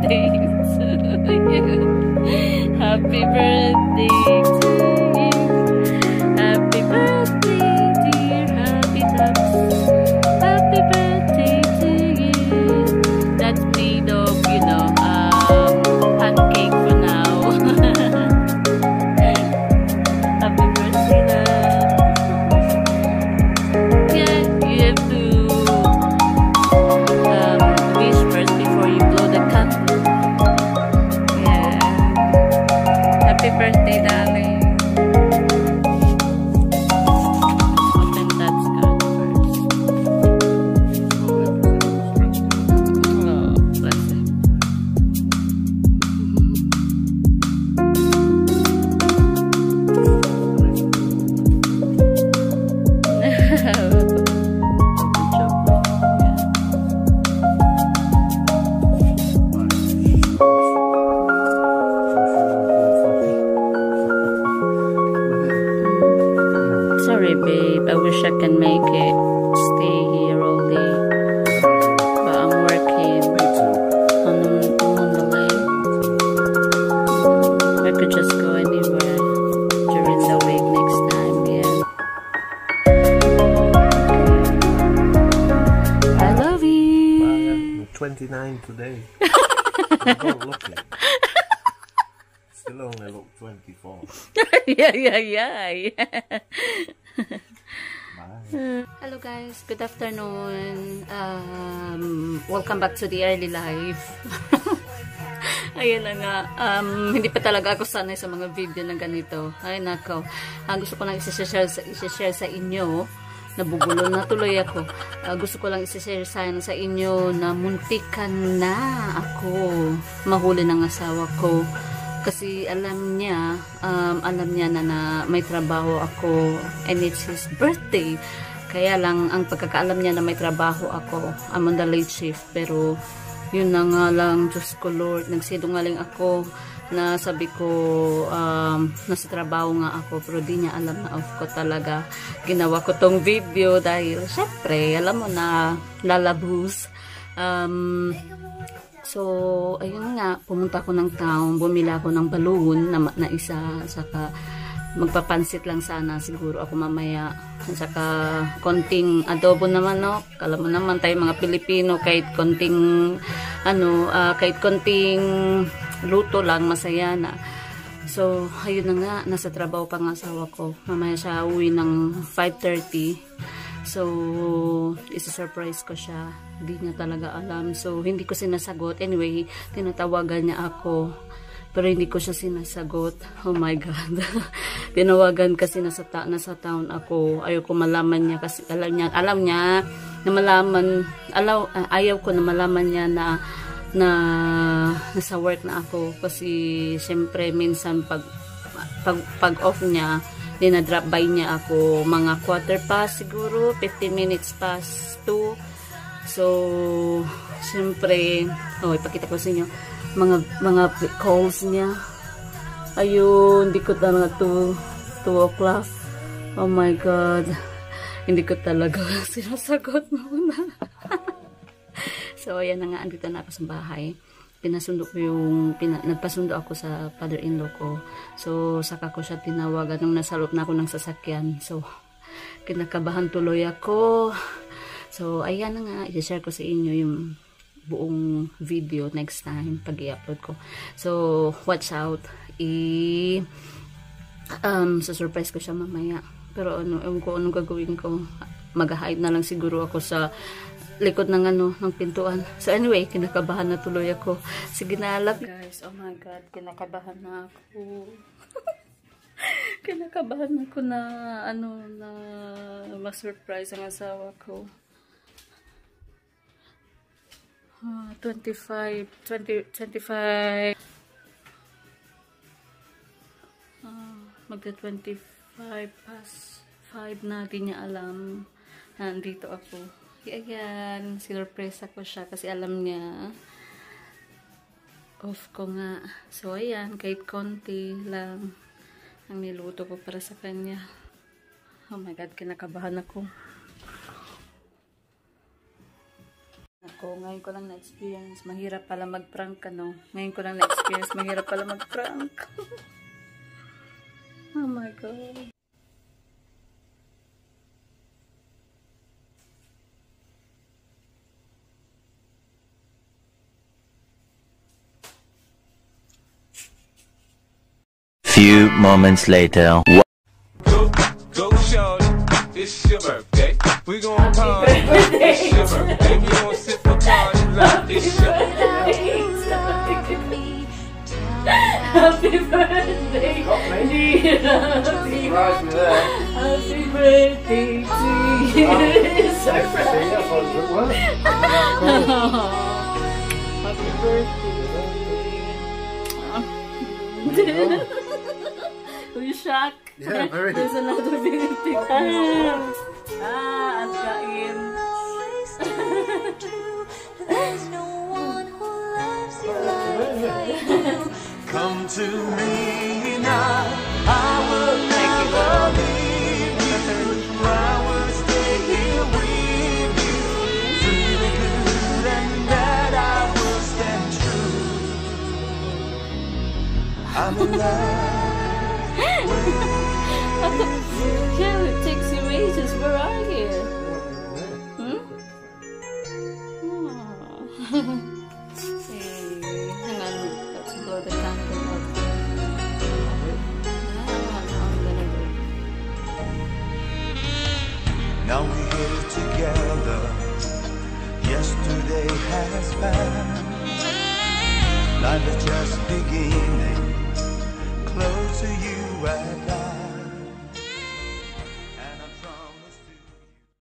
birthday to you. Happy birthday to you. Happy birthday, dear Happy Taps. Happy birthday to you. That's made of, you know, pancake for now. Happy birthday, love. Yeah, you have to wish first before you blow the candle. Yeah. Happy birthday, darling. Open that card first. Oh, bless him. Sorry, babe. I wish I can make it stay here all day. But I'm working on the way. I could just go anywhere during the week next time, yeah. I love you. 29 today. I don't look it. Still only look 24. yeah. Bye. Hello guys, good afternoon. Welcome back to the early life. Ayun na nga, hindi pa talaga ako sanay sa mga video na ganito. Ay nako, gusto ko lang i-share sa inyo. Nabubulo na tuloy ako. Gusto ko lang i-share sa inyo na muntikan na ako mahuli ng asawa ko. Kasi alam niya na may trabaho ako and it's his birthday. Kaya lang, ang pagkakaalam niya na may trabaho ako, I'm on the late shift. Pero, yun na nga lang, Diyos ko Lord, nagsidungaling ako na sabi ko, nasa trabaho nga ako. Pero di niya alam na off ko talaga. Ginawa ko tong video dahil, syempre, alam mo na, lalabus. So, ayun nga, pumunta ako ng town, bumila ako ng balloon na isa, saka magpapansit lang sana siguro ako mamaya, saka konting adobo na manok. Alam mo naman tayo mga Pilipino, kahit konting kahit konting luto lang, masaya na. So, ayun na nga, nasa trabaho pa ng asawa ko. Mamaya siya uwi ng 5:30. So, isa-surprise ko siya. Hindi niya talaga alam. So, hindi ko sinasagot. Anyway, tinatawagan niya ako. Pero hindi ko siya sinasagot. Oh my God. Tinawagan kasi nasa town ako. Ayoko malaman niya kasi alam niya na malaman, ayaw ko na malaman niya na nasa work na ako. Kasi, syempre, minsan pag off niya, dinadrop by niya ako mga 4:15 siguro, 15 minutes past 2. So, siyempre, ipakita ko sa inyo mga calls niya. Ayun, hindi ko talaga 2 o'clock. Oh my God. Hindi ko talaga sinasagot muna. So, ayan na nga, andito na ako sa bahay. Nagpasundo ako sa father-in-law ko. So, saka ko siya tinawagan nung nasa loob na ako ng sasakyan. So, kinakabahan tuloy ako. So, ayan na nga, i-share ko sa inyo yung buong video next time pag i-upload ko. So, watch out. Surprise ko siya mamaya. Pero ewan ko anong gagawin ko. Mag-hide na lang siguro ako sa likod ng ng pintuan. So anyway, kinakabahan na tuloy ako. Sige na, love guys. Oh my God, kinakabahan na ako. Kinakabahan ako na na ma-surprise ang asawa ko. 25 magda 25 past 5 na, di niya alam na nandito ako. Ayan, sinurpresa ko siya kasi alam niya off ko nga. So ayan, kahit konti lang ang niluto ko para sa kanya. Oh my God, kinakabahan ako. ako. Ngayon ko lang na-experience. Mahirap pala mag-prank, ano? Ngayon ko lang na-experience. Mahirap pala mag-prank. Oh my God. Few moments later. Go shorty, it's your birthday. We gon' party, it's your birthday. We gon' sip a party like it's your birthday. Happy birthday, dear. Surprise me there. Happy birthday to you. Surprise. Happy birthday. Were you shocked? Yeah, very. There's another birthday. At kain. There's no one who loves you like I do. Come to me now. I will never leave you. I will stay here with you. Through the good and bad, I will stand true. I'm in love. Yeah, it takes you ages. Where are you? Hmm? Hey, hang on. Let's blow the candle up. Now we're here together. Yesterday has passed. Life has just begun.